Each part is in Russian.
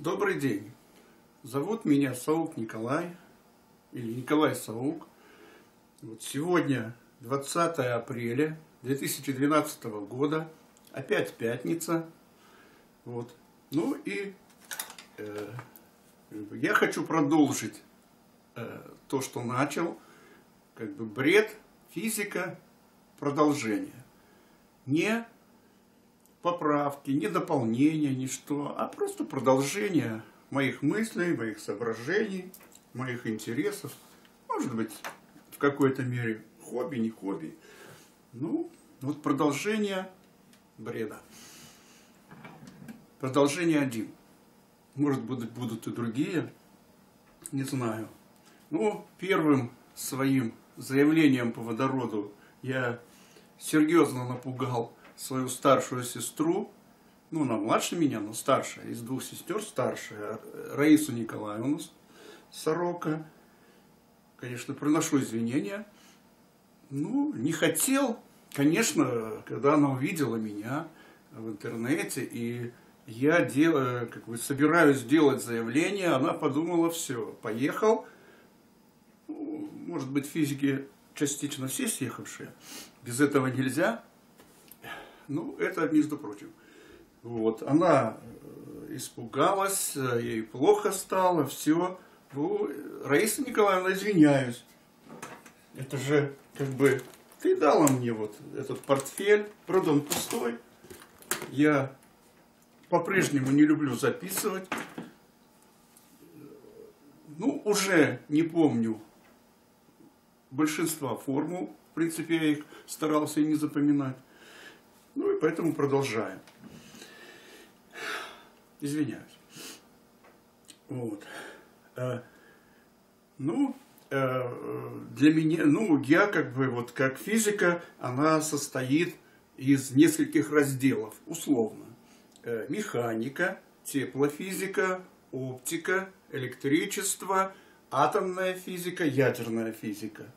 Добрый день. Зовут меня Саук Николай, или Николай Саук. Вот сегодня 20 апреля 2012 года, опять пятница. Вот. Ну и я хочу продолжить то, что начал, бред, физика, продолжение. Не поправки, не дополнения, ничто, а просто продолжение моих мыслей, моих соображений, моих интересов. Может быть, в какой-то мере хобби, не хобби. Ну, вот продолжение бреда. Продолжение 1. Может быть, будут и другие, не знаю. Ну, первым своим заявлением по водороду я серьезно напугал свою старшую сестру, ну, она младше меня, но старшая, из двух сестер старшая, Раису Николаевну Сорока. Конечно, приношу извинения. Ну, не хотел, конечно, когда она увидела меня в интернете, и я собираюсь делать заявление, она подумала, все, поехал. Ну, может быть, физики частично все съехавшие, без этого нельзя. Ну, это между прочим. Вот, она испугалась, ей плохо стало, все. Ну, Раиса Николаевна, извиняюсь. Это же, ты дала мне вот этот портфель, правда, он пустой. Я по-прежнему не люблю записывать. Ну, уже не помню большинства формул. В принципе, я их старался и не запоминать. Ну и поэтому продолжаем. Извиняюсь. Вот. Для меня, я как физика, она состоит из нескольких разделов, условно. Механика, теплофизика, оптика, электричество, атомная физика, ядерная физика.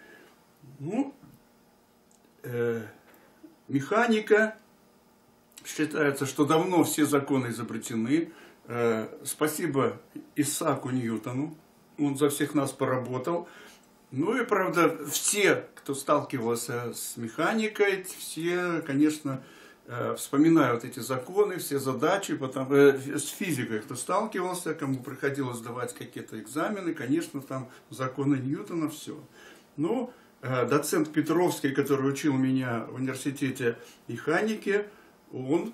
Механика. Считается, что давно все законы изобретены. Спасибо Исааку Ньютону. Он за всех нас поработал. Ну и, правда, все, кто сталкивался с механикой, все, конечно, вспоминают эти законы, все задачи. С физикой, кто сталкивался, кому приходилось сдавать какие-то экзамены, конечно, там законы Ньютона, все. Но доцент Петровский, который учил меня в университете механики, он,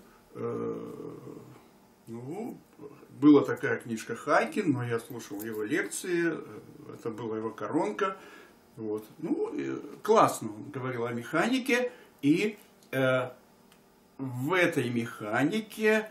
была такая книжка Хайкин, но я слушал его лекции, это была его коронка. Вот. Классно он говорил о механике, и в этой механике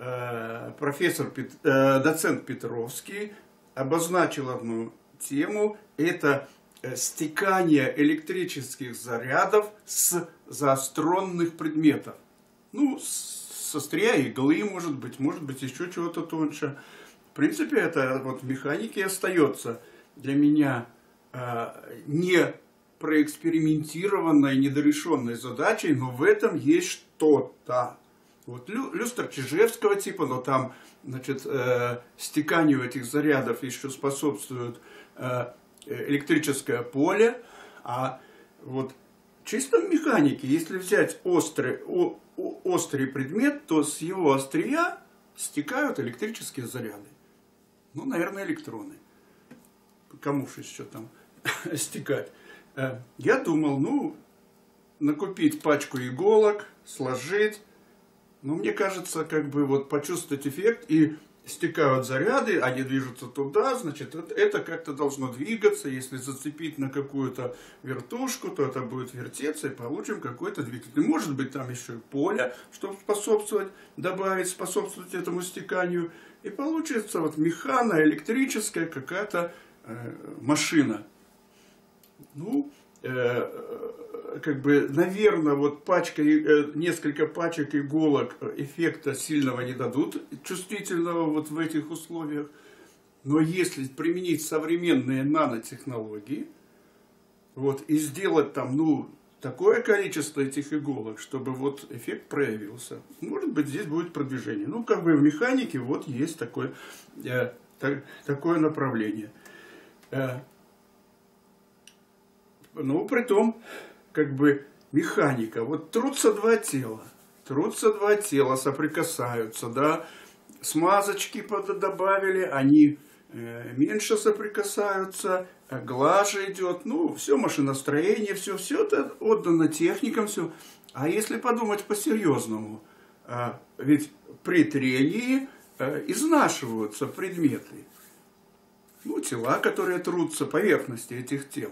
доцент Петровский обозначил одну тему, это стекание электрических зарядов с заостренных предметов. Ну, со острия иглы, может быть еще чего-то тоньше. В принципе, это вот в механике остается для меня не проэкспериментированной, недорешенной задачей, но в этом есть что-то. Вот люстра Чижевского типа, но там, стеканию этих зарядов еще способствует электрическое поле, а вот в чистом механике, если взять острый предмет, то с его острия стекают электрические заряды. Ну, наверное, электроны. Кому же еще там стекать? Я думал, накупить пачку иголок, сложить. Но мне кажется, почувствовать эффект, и стекают заряды, они движутся туда, значит, это как-то должно двигаться. Если зацепить на какую-то вертушку, то это будет вертеться, и получим какой-то двигатель. Может быть, там еще и поле, чтобы способствовать этому стеканию. И получится механо-электрическая какая-то машина. Наверное, несколько пачек иголок эффекта сильного не дадут, чувствительного в этих условиях. Но если применить современные нанотехнологии, и сделать там такое количество этих иголок, чтобы вот эффект проявился. Может быть, здесь будет продвижение. Ну, как бы в механике вот есть такое, такое направление. Ну, при том, как бы механика. Вот трутся два тела, соприкасаются, да, смазочки добавили, они меньше соприкасаются, глажа идет, ну, все машиностроение, все это отдано техникам, все. А если подумать по-серьезному, ведь при трении изнашиваются предметы, ну, тела, которые трутся, поверхности этих тел.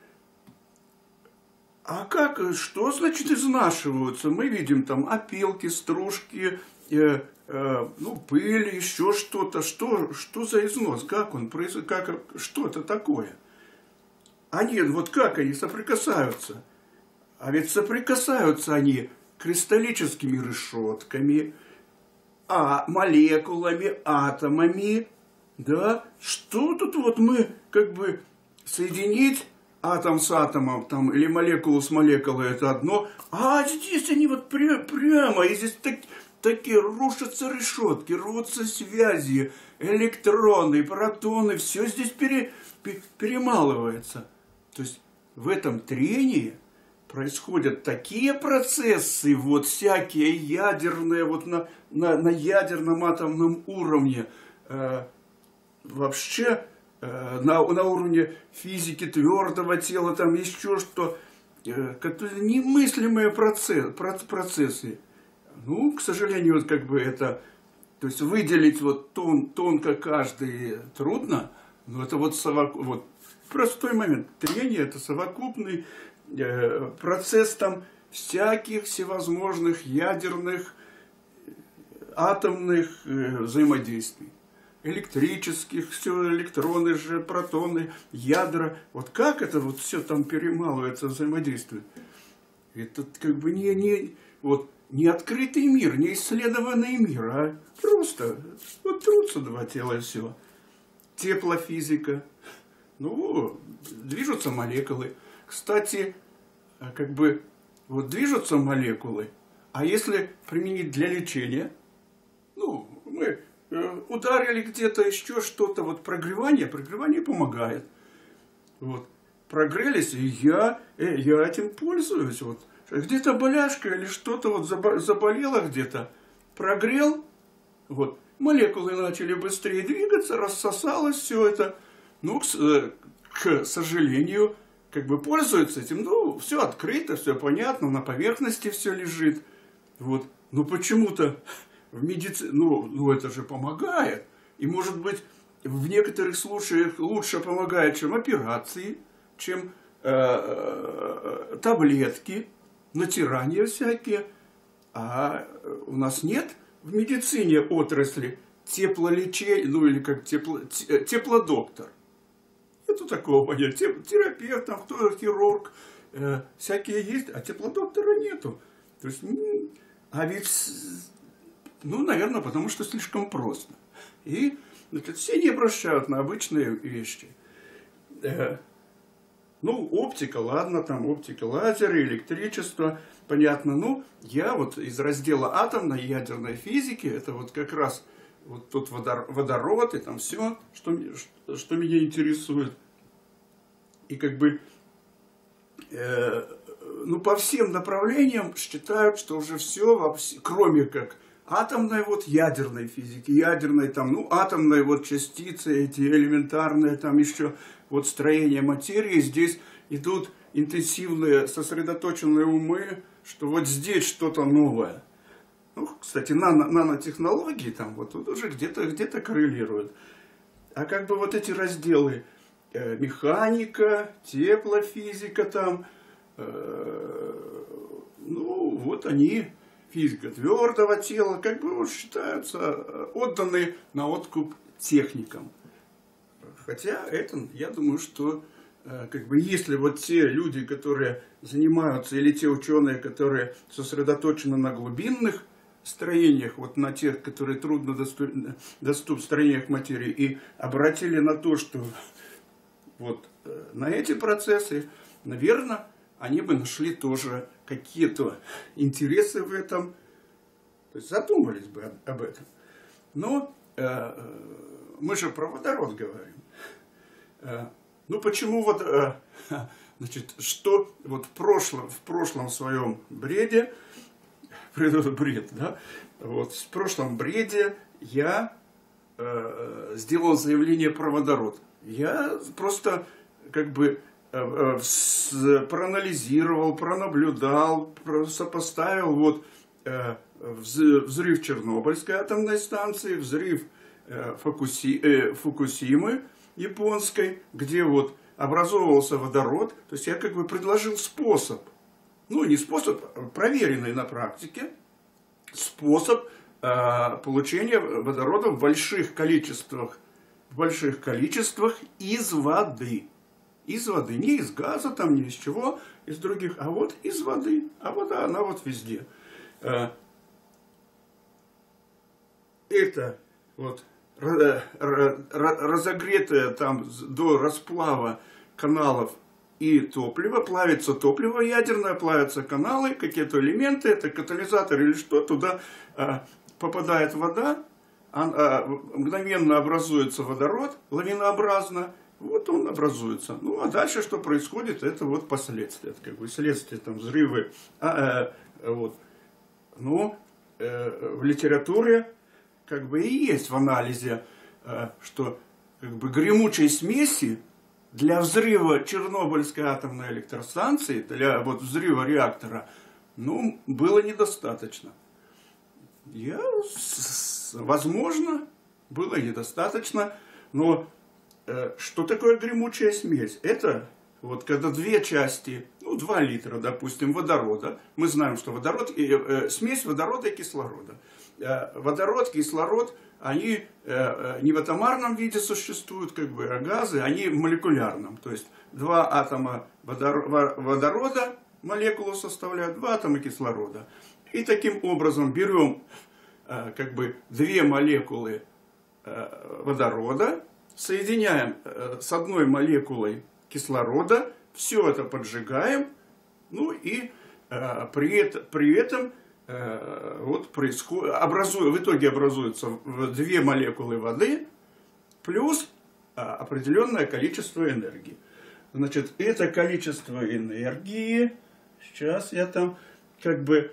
А как, что значит изнашиваются? Мы видим там опилки, стружки, ну, пыль, еще что-то. Что за износ? Как он происходит? Что это такое? Они, вот как они соприкасаются? А ведь соприкасаются они кристаллическими решетками, молекулами, атомами. Да? Что тут вот мы как бы соединить атом с атомом, там, или молекулу с молекулой, это одно. А здесь они вот прямо, и здесь такие рушатся решетки, рвутся связи, электроны, протоны, все здесь перемалывается. То есть в этом трении происходят такие процессы, вот всякие ядерные, вот на ядерном атомном уровне, вообще на уровне физики твердого тела, там еще что, немыслимые процессы. Ну, к сожалению, вот как бы это, то есть выделить вот тонко каждый трудно, но это вот простой момент. Трение — это совокупный процесс там всяких всевозможных ядерных, атомных взаимодействий. Электрических, все электроны же, протоны, ядра. Вот как это вот все там перемалывается, взаимодействует? Это как бы не открытый мир, не исследованный мир, а просто вот трутся два тела и все. Теплофизика. Ну, движутся молекулы. Кстати, как бы вот движутся молекулы, а если применить для лечения, ну, мы ударили где-то, еще что-то, вот прогревание помогает. Вот. Прогрелись, и я этим пользуюсь. Вот. Где-то боляшка или что-то вот заболело где-то, прогрел, вот, молекулы начали быстрее двигаться, рассосалось все это. Ну, к сожалению, как бы пользуются этим, ну, все открыто, все понятно, на поверхности все лежит. Вот. Но почему-то в медицине, ну, это же помогает. И, может быть, в некоторых случаях лучше помогает, чем операции, чем таблетки, натирания всякие. А у нас нет в медицине отрасли теплолечения, ну, или как теплодоктор. Нету такого понятия. Терапевт, там, кто хирург, всякие есть, а теплодоктора нету. То есть, а ведь... Ну, наверное, потому что слишком просто. И, значит, все не обращают на обычные вещи. Ну, оптика, ладно, там оптика, лазеры, электричество, понятно. Ну, я вот из раздела атомной ядерной физики, это вот как раз вот тут водород и там все, что меня интересует. И как бы, ну, по всем направлениям считают, что уже все, кроме как атомной вот ядерной физики, ядерной там, ну, атомной вот частицы, эти элементарные там еще вот строение материи, здесь идут интенсивные, сосредоточенные умы, что вот здесь что-то новое. Ну, кстати, нанотехнологии там вот тут уже где-то коррелируют. А как бы вот эти разделы механика, теплофизика там, ну, вот они... Физика твердого тела, как бы вот считаются отданы на откуп техникам. Хотя это, я думаю, что как бы если вот те люди, которые занимаются, или те ученые, которые сосредоточены на глубинных строениях, вот на тех, которые трудно доступны строениях материи, и обратили на то, что вот на эти процессы, наверное, они бы нашли тоже какие-то интересы в этом, то есть задумались бы об этом. Но мы же про водород говорим. Ну почему вот, значит, что вот в прошлом своем бреде, бред, да, вот в прошлом бреде я сделал заявление про водород. Я просто как бы проанализировал, пронаблюдал, сопоставил вот взрыв Чернобыльской атомной станции, взрыв Фукусимы японской, где вот образовывался водород. То есть я как бы предложил способ, ну не способ, а проверенный на практике, способ получения водорода в больших количествах из воды. Из воды, не из газа, там, не из чего, из других, а вот из воды. А вода, она вот везде. Это вот разогретое там до расплава каналов и топлива, плавится топливо ядерное, плавятся каналы, какие-то элементы, это катализатор или что, туда попадает вода, мгновенно образуется водород, лавинообразно, вот он образуется. Ну, а дальше что происходит, это вот последствия, это как бы следствие, там, взрывы. Вот. Ну, в литературе как бы и есть в анализе, что как бы гремучей смеси для взрыва Чернобыльской атомной электростанции, для вот взрыва реактора, ну, было недостаточно. Возможно, было недостаточно, но что такое гремучая смесь? Это вот когда две части, ну 2 литра, допустим, водорода, мы знаем, что водород, смесь водорода и кислорода. Водород, кислород, они не в атомарном виде существуют, как бы, а газы, они в молекулярном. То есть 2 атома водорода молекулу составляют, 2 атома кислорода. И таким образом берем как бы 2 молекулы водорода, соединяем с одной молекулой кислорода, все это поджигаем, ну и при этом вот происходит, в итоге образуются 2 молекулы воды плюс определенное количество энергии. Значит, это количество энергии, сейчас я там как бы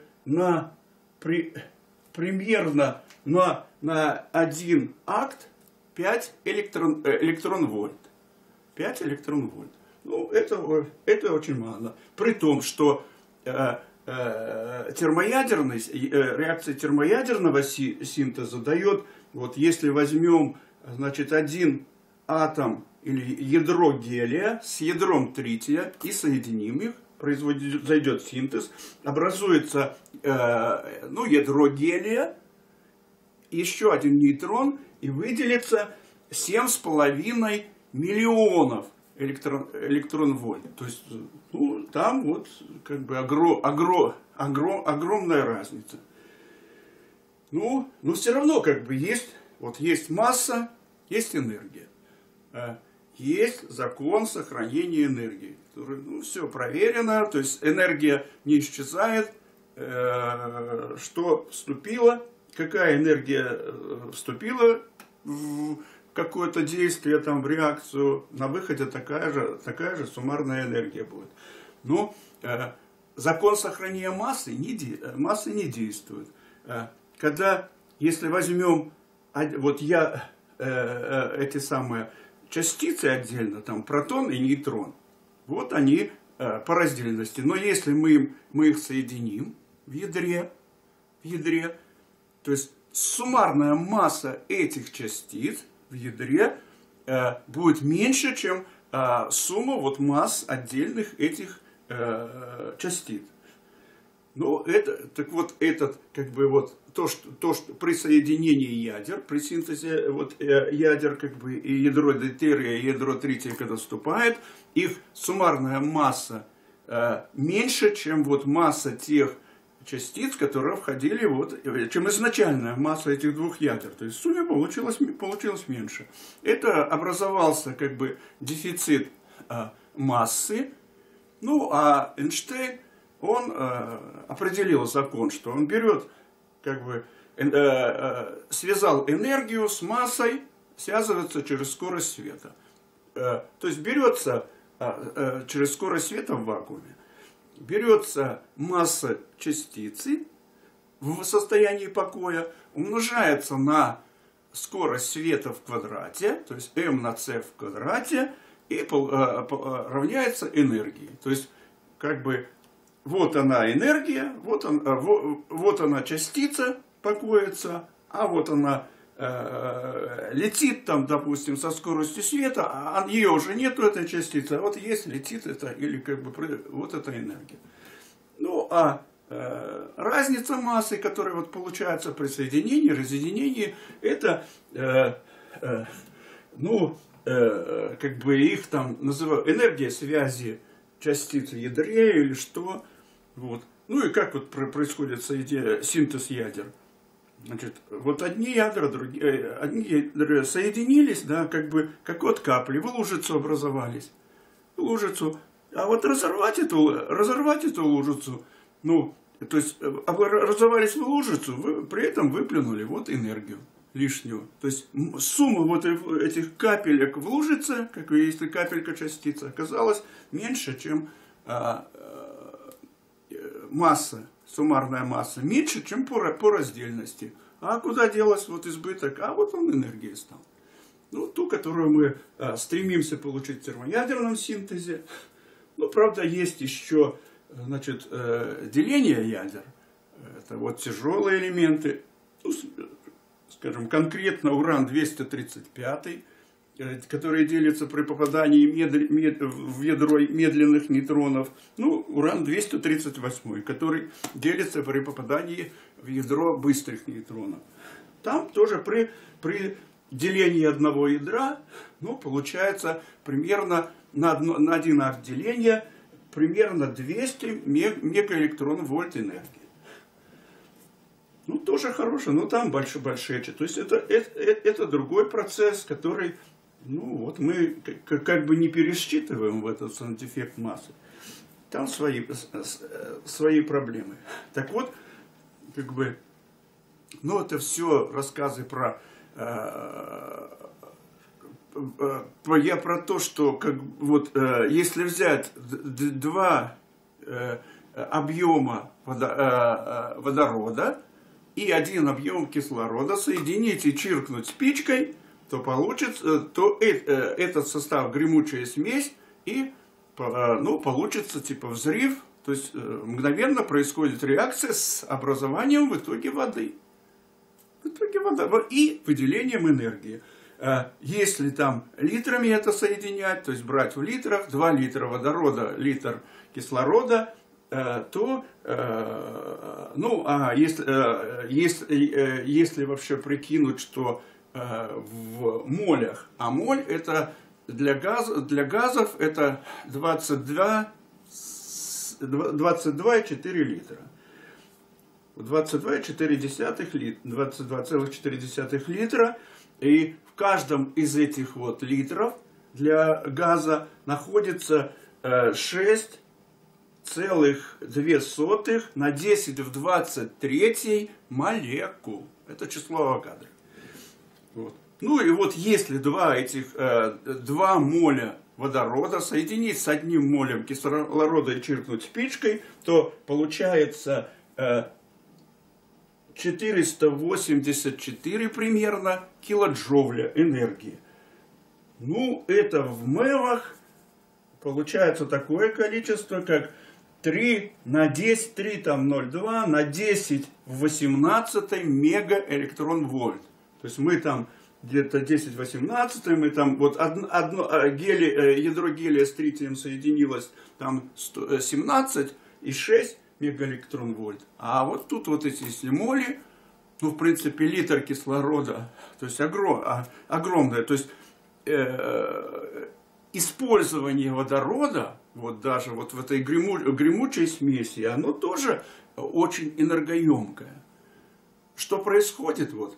примерно на 1 акт 5 электрон-вольт. 5 электрон-вольт. Ну, это очень мало. При том, что реакция термоядерного синтеза дает, вот если возьмем, значит, 1 атом или ядро гелия с ядром трития и соединим их, произойдет синтез, образуется ядро гелия, еще 1 нейтрон, и выделится 7,5 миллионов электрон-вольт. То есть, ну, там вот как бы огромная разница. Ну, но все равно как бы есть масса, есть энергия. Есть закон сохранения энергии. Который, ну, все проверено, то есть энергия не исчезает. Что вступило, какая энергия вступила в какое-то действие, там, в реакцию, на выходе такая же суммарная энергия будет. Но закон сохранения массы не действует. Если возьмем эти самые частицы отдельно, там протон и нейтрон, вот они по раздельности. Но если мы их соединим в ядре, то есть суммарная масса этих частиц в ядре будет меньше, чем сумма вот масс отдельных этих частиц. Ну, то, что при соединении ядер, при синтезе ядер, как бы, и ядро дейтерия, и ядро трития, когда вступает, их суммарная масса меньше, чем вот масса тех частиц, которые входили, чем изначальная масса этих 2 ядер. То есть в сумме получилось меньше. Это образовался как бы дефицит массы, Ну, а Эйнштейн, он определил закон, что он берет, как бы, связал энергию с массой, связывается через скорость света. То есть берется через скорость света в вакууме, берется масса частицы в состоянии покоя, умножается на скорость света в квадрате, то есть m на c в квадрате, и равняется энергии. То есть, как бы, вот она энергия, вот она частица покоится, а вот она летит там, допустим, со скоростью света, а ее уже нету, этой частицы, а вот есть, летит это, или как бы вот эта энергия. Ну, а разница массы, которая вот получается при соединении, разъединении, это, как бы их там называют энергия связи частиц в ядре или что. Вот. Ну и как вот происходит синтез ядер. Значит, вот одни ядра, другие соединились, да, как бы, как от капли, в лужицу образовались. Лужицу. А вот разорвать эту лужицу, ну, то есть образовались в лужицу, при этом выплюнули вот энергию лишнюю. То есть сумма вот этих капелек в лужице, как если капелька частица, оказалась меньше, чем масса, суммарная масса, меньше, чем по раздельности. А куда делась вот избыток? А вот он энергией стал. Ну, ту, которую мы стремимся получить в термоядерном синтезе. Ну, правда, есть еще, значит, деление ядер. Это вот тяжелые элементы. Ну, скажем, конкретно уран-235, который делится при попадании в ядро медленных нейтронов. Ну, уран-238, который делится при попадании в ядро быстрых нейтронов. Там тоже при делении одного ядра, ну, получается примерно на один акт деления примерно 200 мегаэлектронвольт энергии. Ну, тоже хороший, но там большие. То есть это другой процесс, который, ну, вот мы как бы не пересчитываем в этот дефект массы. Там свои проблемы. Так вот, как бы, ну, это все рассказы я про то, что как, вот, если взять два объема водорода и один объем кислорода, соединить и чиркнуть спичкой, то получится, то этот состав гремучая смесь, и ну, получится типа взрыв, то есть мгновенно происходит реакция с образованием в итоге воды. В итоге вода и выделением энергии. Если там литрами это соединять, то есть брать в литрах, 2 литра водорода, литр кислорода, то, ну, а если вообще прикинуть, что в молях, а моль это для газов это 22,4 литра. 22,4 литра, и в каждом из этих вот литров для газа находится 6,2 на 10 в 23 молекул. Это число Авогадро. Вот. Ну и вот если два моля водорода соединить с одним молем кислорода и чиркнуть спичкой, то получается 484 примерно килоджоуля энергии. Ну, это в мевах получается такое количество, как 3 на 10, 3 там 0,2 на 10 в 18 мегаэлектронвольт. То есть мы там где-то 10-18, мы там вот ядро гелия с тритием соединилось там 17,6 мегаэлектронвольт. А вот тут вот эти если моли, ну, в принципе, литр кислорода, то есть огромное, то есть использование водорода, вот даже вот в этой гремучей смеси, оно тоже очень энергоемкое. Что происходит вот?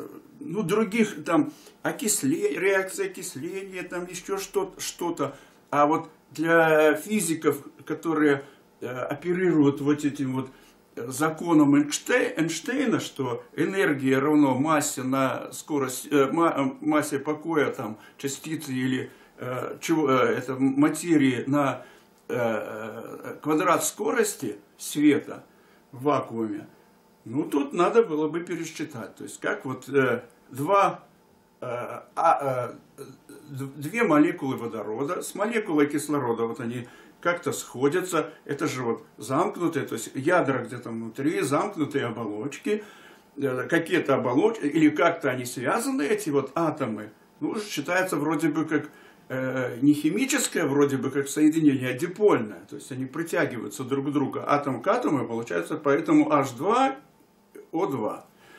Ну, других там реакция окисления, там еще что-то. А вот для физиков, которые оперируют вот этим вот законом Эйнштейна, что энергия равно массе на скорость, массе покоя там, частицы или это материи на квадрат скорости света в вакууме, ну тут надо было бы пересчитать. То есть как вот две молекулы водорода с молекулой кислорода, вот они как-то сходятся, это же вот замкнутые, то есть ядра где-то внутри, замкнутые оболочки, какие-то оболочки, или как-то они связаны, эти вот атомы, ну, считается вроде бы как не химическое, вроде бы как соединение, а дипольное, то есть они притягиваются друг к другу, атом к атому, и получается поэтому H2O2.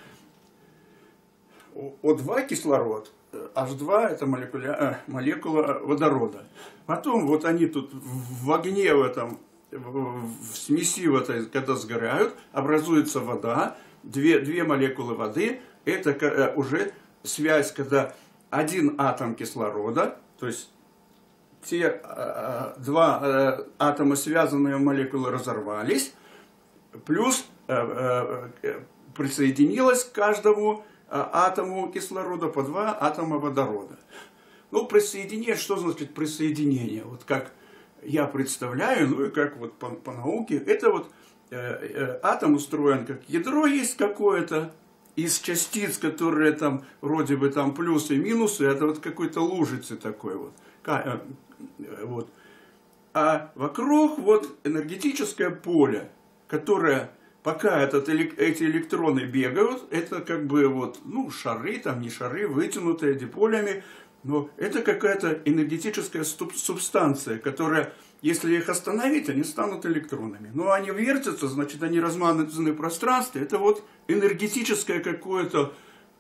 О2 кислород, H2 это молекула водорода. Потом вот они тут в огне в этом, в смеси в этой, когда сгорают, образуется вода, две молекулы воды, это уже связь, когда один атом кислорода, то есть те два атома, связанные молекулы, разорвались, плюс присоединилось к каждому атому кислорода по два атома водорода. Ну, присоединение, что значит присоединение? Вот как я представляю, ну и как вот по науке, это вот атом устроен как ядро есть какое-то, из частиц, которые там вроде бы там плюсы и минусы, это вот какой-то лужицы такой вот. Вот. А вокруг вот энергетическое поле, которое, пока эти электроны бегают, это как бы вот, ну, шары, там не шары, вытянутые диполями, но это какая-то энергетическая субстанция, которая, если их остановить, они станут электронами. Но они вертятся, значит, они размазаны в пространстве. Это вот энергетическое какое-то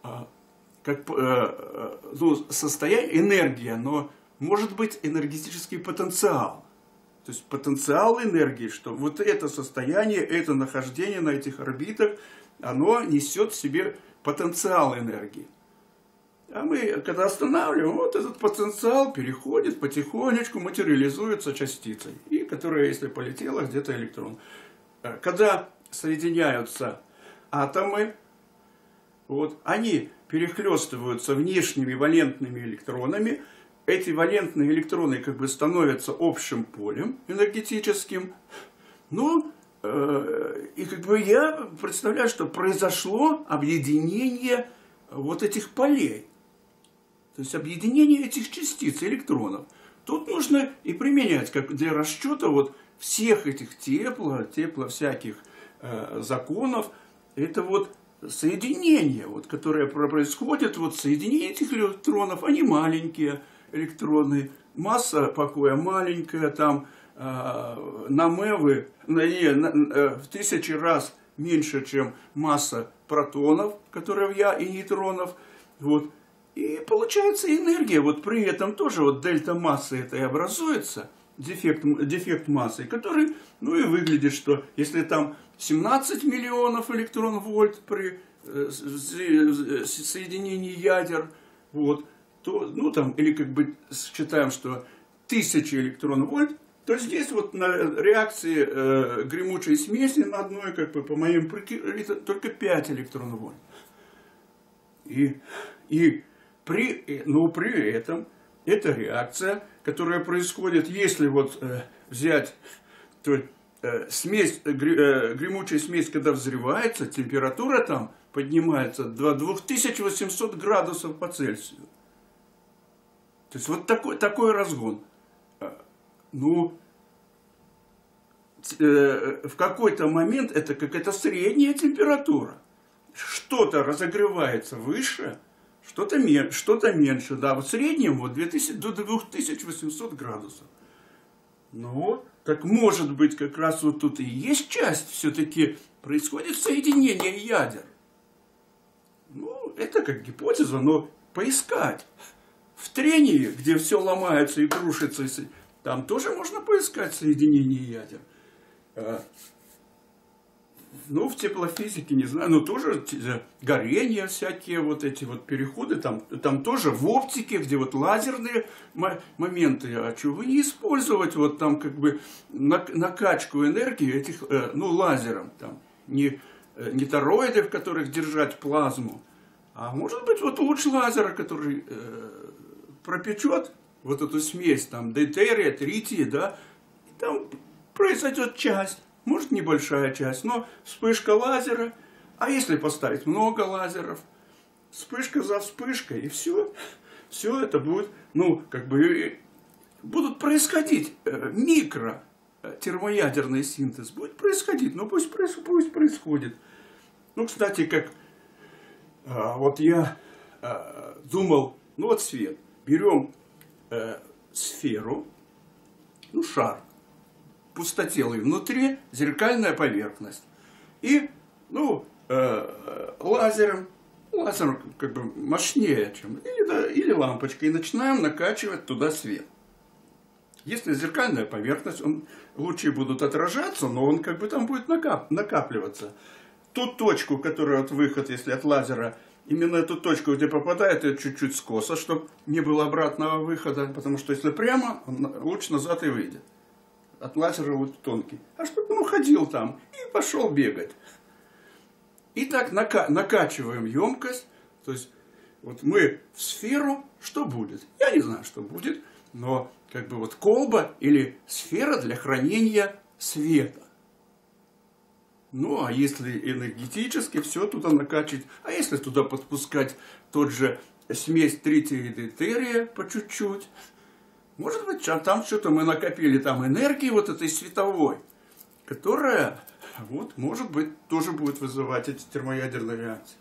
состояние, энергия, но может быть энергетический потенциал. То есть потенциал энергии, что вот это состояние, это нахождение на этих орбитах, оно несет в себе потенциал энергии. А мы, когда останавливаем, вот этот потенциал переходит потихонечку, материализуется частицей, и которая, если полетела, где-то электрон. Когда соединяются атомы, вот, они перехлестываются внешними валентными электронами, эти валентные электроны как бы становятся общим полем энергетическим. Ну, и как бы я представляю, что произошло объединение вот этих полей. То есть объединение этих частиц, электронов. Тут нужно и применять, как для расчета вот всех этих тепло всяких законов. Это вот соединение, вот, которое происходит, вот соединение этих электронов, они маленькие электроны, масса покоя маленькая, там намевы в 1000 раз меньше, чем масса протонов, которые и нейтронов, вот. И получается энергия, вот при этом тоже вот дельта массы это и образуется, дефект массы, который, ну и выглядит, что если там 17 миллионов электрон-вольт при соединении ядер, вот, то, ну там, или как бы считаем, что 1000 электрон-вольт, то здесь вот на реакции гремучей смеси на одной, как бы по моим прикидкам, только 5 электрон-вольт. Но при этом эта реакция, которая происходит, если вот взять то, гремучая смесь, когда взрывается, температура там поднимается до 2800 градусов по Цельсию. То есть вот такой разгон. Ну, в какой-то момент это какая-то средняя температура. Что-то разогревается выше, что-то меньше. Да, вот в среднем вот 2000 до 2800 градусов. Ну, так может быть как раз вот тут и есть часть, все-таки происходит соединение ядер. Ну, это как гипотеза, но поискать. В трении, где все ломается и крушится, там тоже можно поискать соединение ядер. ну, в теплофизике, не знаю, но тоже горения всякие, вот эти вот переходы, там тоже в оптике, где вот лазерные моменты, а что вы не использовать вот там как бы накачку энергии этих, ну, лазером, там, не тороиды, в которых держать плазму, а может быть вот луч лазера, который пропечет вот эту смесь, там, дейтерия, трития, да, и там произойдет часть. Может, небольшая часть, но вспышка лазера. А если поставить много лазеров, вспышка за вспышкой, и все. Все это будет, ну, как бы, будут происходить микро термоядерный синтез. Будет происходить, но пусть происходит. Ну, кстати, как вот я думал, ну вот свет. Берем сферу, ну, шар. Пустотелый внутри, зеркальная поверхность. И, ну, лазером как бы мощнее, чем, или лампочкой, и начинаем накачивать туда свет. Если зеркальная поверхность, лучи будут отражаться, но он как бы там будет накапливаться. Ту точку, которая от выхода, если от лазера, именно эту точку, где попадает, это чуть-чуть скоса, чтобы не было обратного выхода, потому что если прямо, луч назад и выйдет. От лазера вот тонкий. А чтобы он ходил там и пошел бегать. И так накачиваем емкость. То есть вот мы в сферу, что будет? Я не знаю, что будет, но как бы вот колба или сфера для хранения света. Ну, а если энергетически все туда накачивать, а если туда подпускать тот же смесь трития и дейтерия по чуть-чуть, может быть, там что-то мы накопили, там энергии вот этой световой, которая, вот, может быть, тоже будет вызывать эти термоядерные реакции.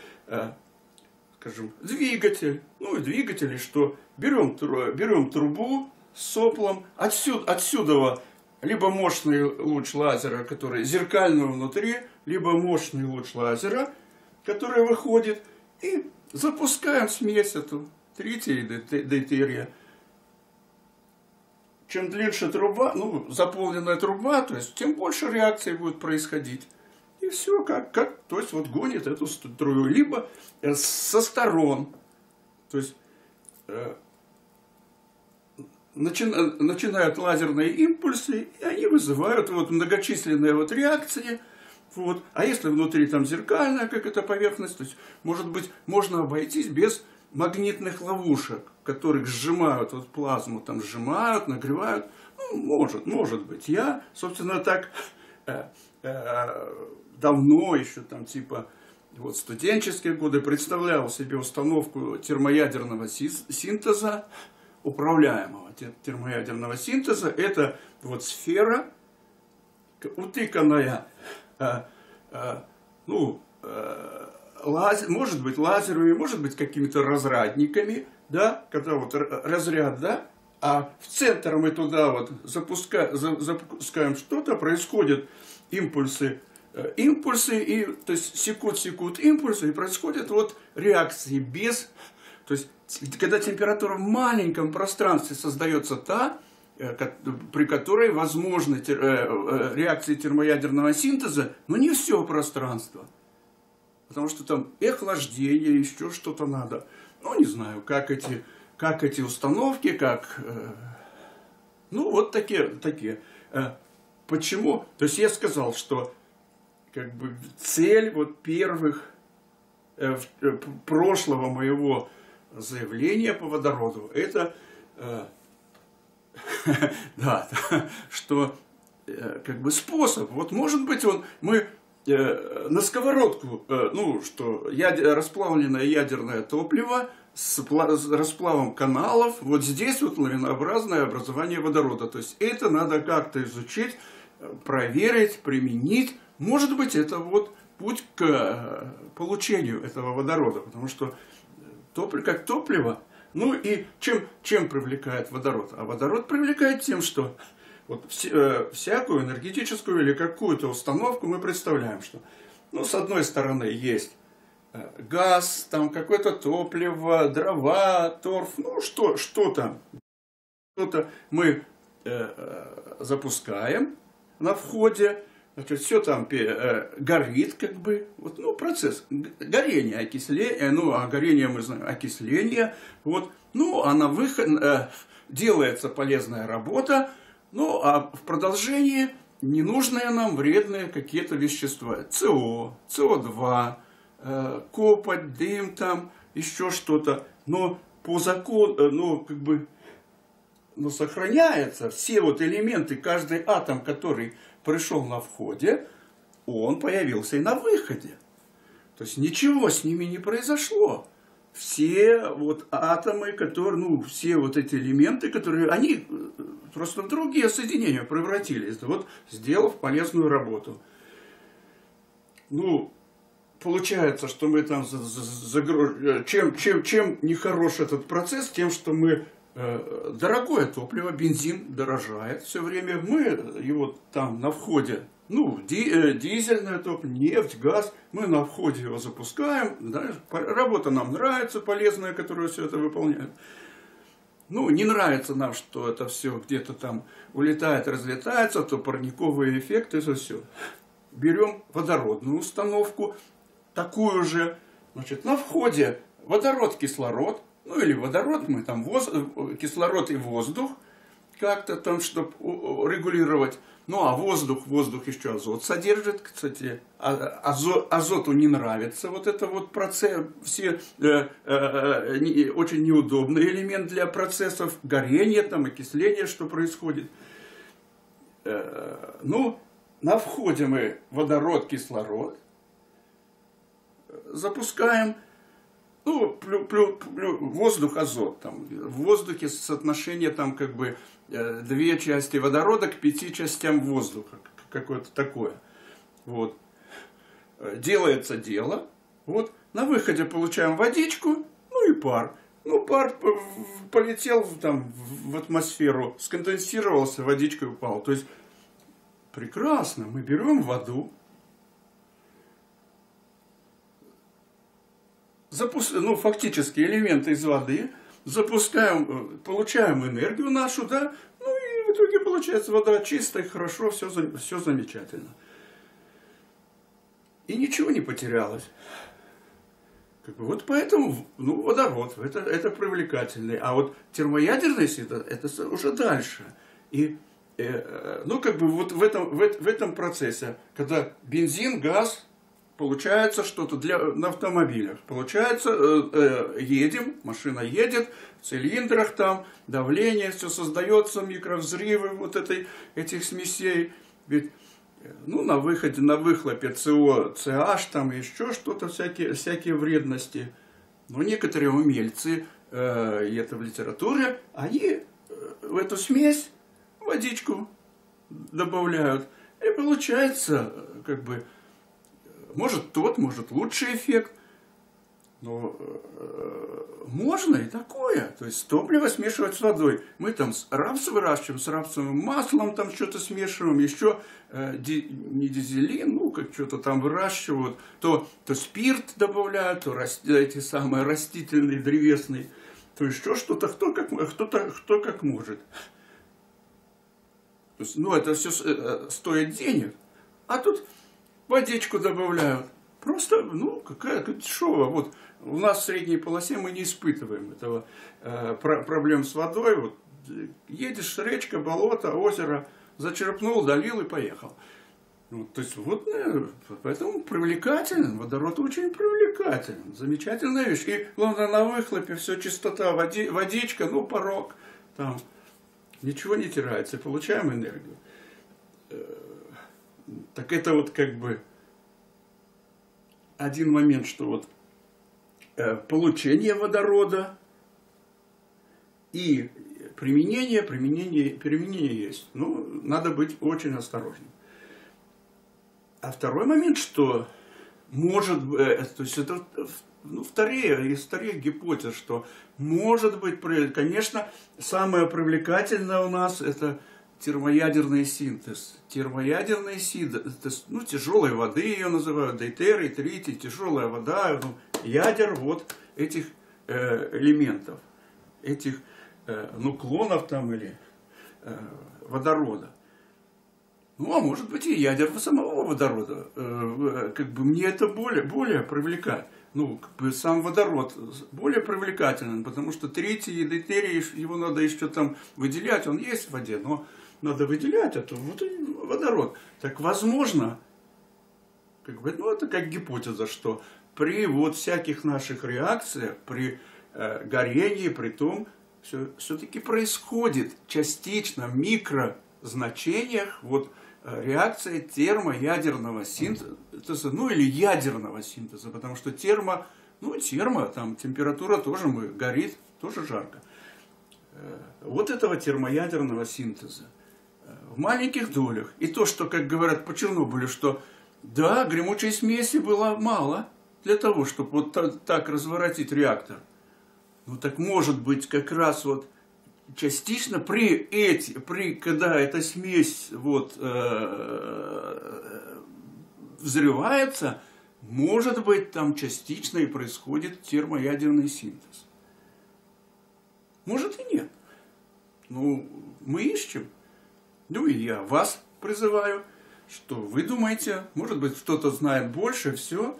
Скажем, двигатель. Ну, и двигатели, что берем трубу с соплом, отсюда либо мощный луч лазера, который зеркальный внутри, либо мощный луч лазера, который выходит, и запускаем смесь эту трития и дейтерия. Чем длиннее труба, ну, заполненная труба, то есть, тем больше реакций будет происходить. И все, то есть, вот гонит эту струю. Либо со сторон. То есть, начинают лазерные импульсы, и они вызывают вот многочисленные вот реакции. Вот. А если внутри там зеркальная какая-то поверхность, то есть, может быть, можно обойтись без магнитных ловушек, которых сжимают вот плазму, там сжимают, нагревают. Ну, может быть. Я, собственно, так давно еще там типа вот студенческие годы представлял себе установку термоядерного синтеза, управляемого термоядерного синтеза. Это вот сфера, утыканная, может быть лазерами, может быть какими-то разрядниками, да, когда вот разряд, да, а в центр мы туда вот запускаем что-то, происходят импульсы, и, то есть секут импульсы, и происходят вот реакции то есть когда температура в маленьком пространстве создается при которой возможны реакции термоядерного синтеза, но не все пространство. Потому что там и охлаждение, еще что-то надо. Ну, не знаю, как эти установки, ну, вот такие. Почему? То есть я сказал, что как бы цель вот прошлого моего заявления по водороду, это да, что как бы способ. Вот может быть мы на сковородку, что расплавленное ядерное топливо с расплавом каналов, вот здесь вот лавинообразное образование водорода. То есть это надо как-то изучить, проверить, применить. Может быть, это вот путь к получению этого водорода, потому что как топливо. Ну и чем привлекает водород? А водород привлекает тем, что вот всякую энергетическую или какую-то установку мы представляем, что, с одной стороны есть газ, там какое-то топливо, дрова, торф, что там. Что-то мы запускаем на входе, Значит, все там горит, как бы, вот, ну, процесс горения, окисления, ну, а горение мы знаем, окисление, вот, ну, а на выход делается полезная работа, ну, а в продолжении ненужные нам вредные какие-то вещества, СО, СО2, копоть, дым там, еще что-то, но по закону, ну, как бы, но сохраняется все вот элементы, каждый атом, который пришел на входе, он появился и на выходе. То есть ничего с ними не произошло. Все вот атомы, которые, ну, все вот эти элементы, которые, они просто в другие соединения превратились, вот, сделав полезную работу. Ну, получается, что мы там, чем нехорош этот процесс, тем, что мы дорогое топливо, бензин дорожает все время, мы его там на входе, ну, дизельное топливо, нефть, газ, мы на входе его запускаем, да, работа нам нравится, полезная, которую все это выполняет. Ну, не нравится нам, что это все где-то там улетает, разлетается, то парниковый эффект, это все. Берем водородную установку, такую же, значит, на входе водород, кислород, ну или водород, мы там кислород и воздух, как-то там, чтобы регулировать. Ну а воздух еще азот содержит, кстати, азоту не нравится вот это вот процесс, все очень неудобный элемент для процессов горения, там, окисления, что происходит. Ну, на входе мы водород, кислород запускаем. Ну, воздух, азот. Там, в воздухе соотношение там как бы 2 части водорода к 5 частям воздуха. Какое-то такое. Вот. Делается дело. Вот. На выходе получаем водичку, ну и пар. Ну, пар полетел там в атмосферу, сконденсировался, водичкой упал. То есть, прекрасно. Мы берем воду, ну, фактически элементы из воды, запускаем, получаем энергию нашу, да, ну и в итоге получается вода чистая, хорошо, все замечательно. И ничего не потерялось. Как бы, вот поэтому, ну, водород, это привлекательный. А вот термоядерный синтез, это уже дальше. И, ну, как бы вот в этом процессе, когда бензин, газ, получается что-то на автомобилях. Получается, едем, машина едет, в цилиндрах там, давление, все создается, микровзрывы вот этих смесей. Ведь, ну, на выходе, на выхлопе СО, CH, там еще что-то, всякие вредности. Но некоторые умельцы, и это в литературе, они в эту смесь водичку добавляют. И получается, как бы, может лучший эффект, но можно и такое. То есть топливо смешивать с водой. Мы там рапс выращиваем, с рапсовым маслом там что-то смешиваем, еще не дизелин, ну как что-то там выращивают, то спирт добавляют, то эти самые растительные, древесные, то еще что-то, кто как может. То есть, ну это все стоит денег, а тут водичку добавляют. Просто, ну, какая-то дешевая. Вот у нас в средней полосе мы не испытываем этого проблем с водой. Вот едешь, речка, болото, озеро, зачерпнул, долил и поехал. Вот, то есть, вот, поэтому привлекателен, водород очень привлекателен. Замечательная вещь. И, главное, на выхлопе все чистота, водичка, ну, порог, там, ничего не теряется, получаем энергию. Так это вот как бы один момент, что вот получение водорода и применение есть. Ну, надо быть очень осторожным. А второй момент, что может быть, то есть это из вторых гипотез, что может быть, конечно, самое привлекательное у нас это термоядерный синтез. Термоядерный синтез, ну, тяжелой воды ее называют, дейтерий, тритий, тяжелая вода, ну, ядер вот этих элементов, этих нуклонов там или водорода. Ну, а может быть и ядер самого водорода. Как бы мне это более привлекает. Ну, как бы сам водород более привлекателен, потому что тритий и дейтерий, его надо еще там выделять, он есть в воде, но надо выделять это, вот и водород. Так возможно, как бы, ну это как гипотеза, что при вот всяких наших реакциях, при горении, при том, все-таки происходит частично в микрозначениях вот реакция термоядерного синтеза, ну или ядерного синтеза, потому что термо, там температура тоже горит, тоже жарко. Вот этого термоядерного синтеза в маленьких долях. И то, что, как говорят по Чернобылю, что да, гремучей смеси было мало для того, чтобы вот так разворотить реактор. Ну так может быть как раз вот частично когда эта смесь вот, взрывается, может быть там частично и происходит термоядерный синтез. Может и нет. Ну, мы ищем. Ну и я вас призываю, что вы думаете, может быть кто-то знает больше, все.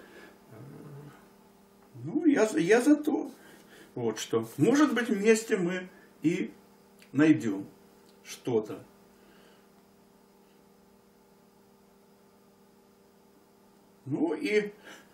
Ну, я за то. Вот что. Может быть вместе мы и найдем что-то. Ну и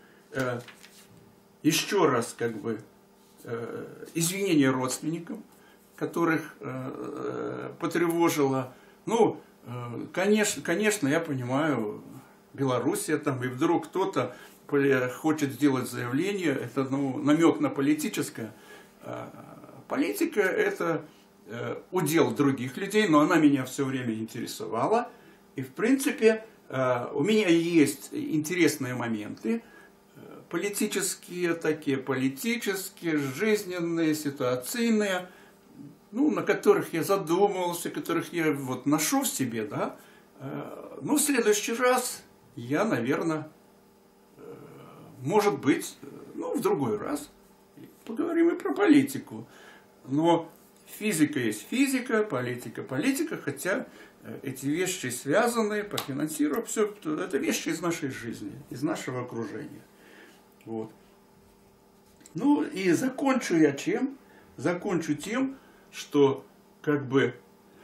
еще раз как бы извинения родственникам, которых потревожило. Ну, конечно, я понимаю, Белоруссия там, и вдруг кто-то хочет сделать заявление, это намек на политическое. Политика – это удел других людей, но она меня все время интересовала. И, в принципе, у меня есть интересные моменты, политические, жизненные, ситуационные, на которых я задумывался, которых я вот ношу в себе, да. Но в следующий раз я, наверное, может быть, в другой раз поговорим и про политику. Но физика есть физика, политика политика, хотя эти вещи связаны по финансированию, все это вещи из нашей жизни, из нашего окружения. Вот. Ну и закончу я чем? Закончу тем, что как бы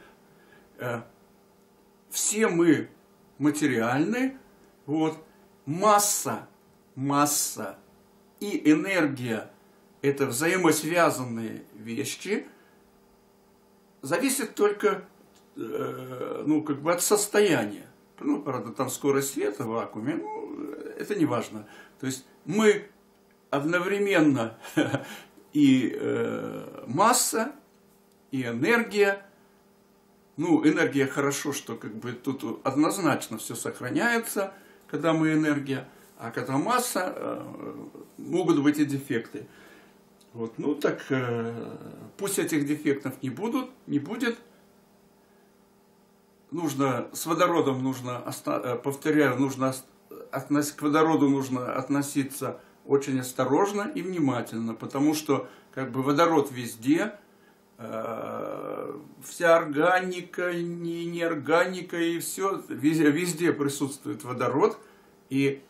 все мы материальны, вот, масса и энергия – это взаимосвязанные вещи, зависит только от состояния. Правда, там скорость света в вакууме, это не важно. То есть мы одновременно и масса, и энергия. Энергия хорошо, что как бы тут однозначно все сохраняется, когда мы энергия, а когда масса, могут быть и дефекты. Вот, пусть этих дефектов не будет. С водородом к водороду нужно относиться очень осторожно и внимательно, потому что как бы водород везде, вся органика, неорганика и все, везде присутствует водород, и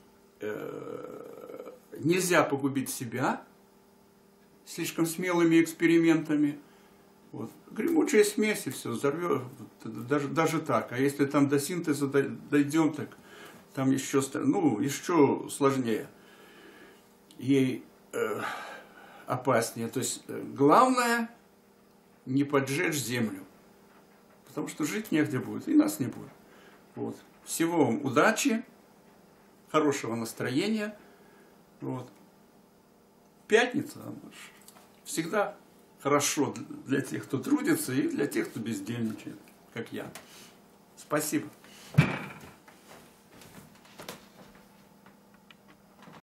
нельзя погубить себя слишком смелыми экспериментами. Вот. Гремучая смесь и все взорвет, даже так. А если там до синтеза дойдем, так там еще сложнее. Ей опаснее. То есть главное не поджечь землю. Потому что жить негде будет, и нас не будет. Вот. Всего вам удачи, хорошего настроения. Вот. Пятница всегда хорошо для тех, кто трудится, и для тех, кто бездельничает, как я. Спасибо.